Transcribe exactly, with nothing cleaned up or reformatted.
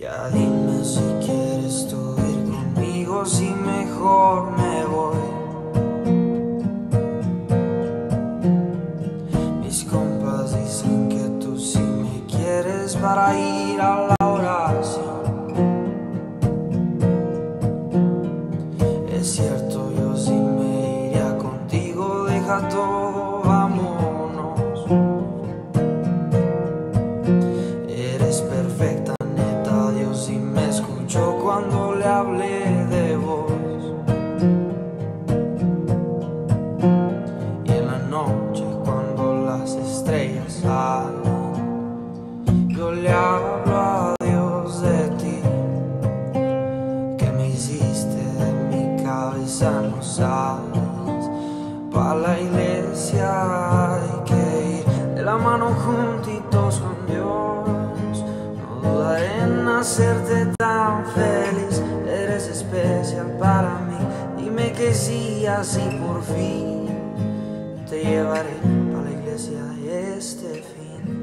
Ya dime si quieres tú ir conmigo, si mejor me voy. Mis compas dicen que tú sí me quieres para ir a la oración. Es cierto, yo sí me iría contigo, deja todo, vámonos. Eres perfecta, neta, Dios sí me escuchó cuando le hablé de vos. Y en la noche cuando las estrellas salen, yo le hablo a Dios de ti, que me hiciste de mi cabeza, no sales. Pa' la iglesia hay que ir de la mano juntitos con Dios. No dudaré en hacerte tan feliz, eres especial para mí. Dime que sí, así por fin te llevaré a la iglesia este fin.